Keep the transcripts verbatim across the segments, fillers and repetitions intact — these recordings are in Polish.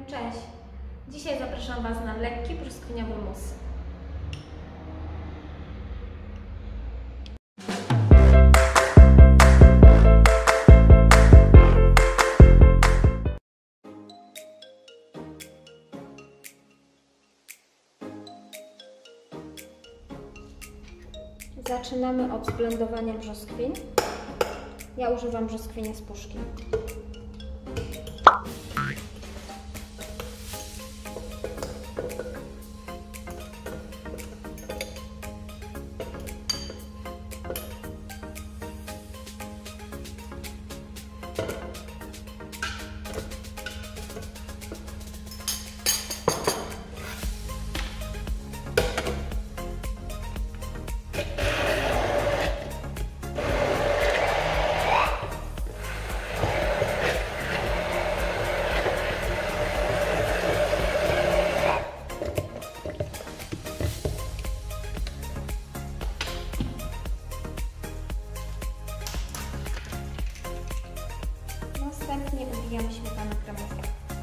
Cześć! Dzisiaj zapraszam Was na lekki brzoskwiniowy mus. Zaczynamy od zblendowania brzoskwin. Ja używam brzoskwinie z puszki. Następnie ubijam śmietanę kremową.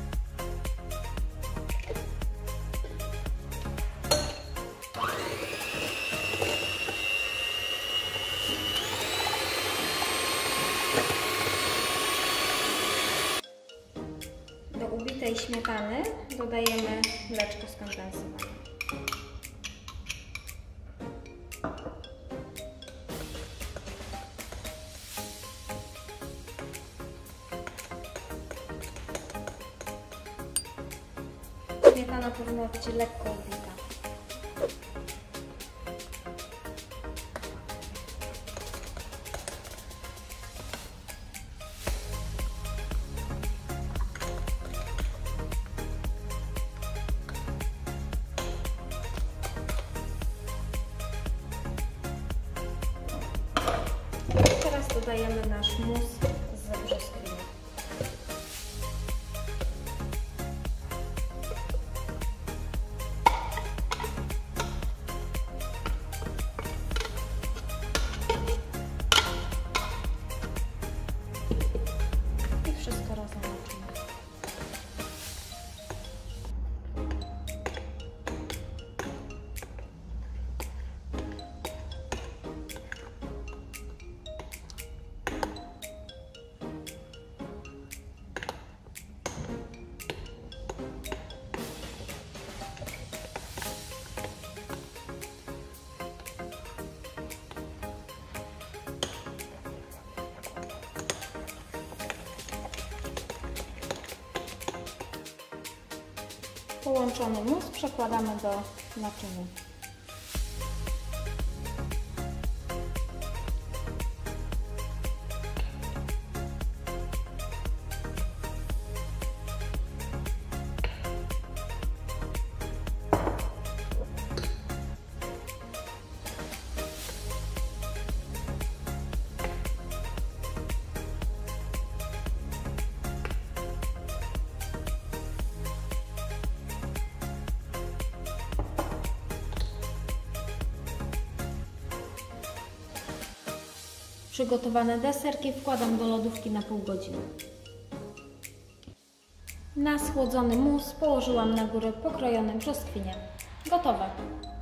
Do ubitej śmietany dodajemy mleczko skondensowane. Śmietana powinna być lekko ubita. Teraz dodajemy nasz mus z brzoskwini. I wszystko razem łączymy. Połączony mus przekładamy do naczynia. Przygotowane deserki wkładam do lodówki na pół godziny. Na schłodzony mus położyłam na górę pokrojone brzoskwinie. Gotowe!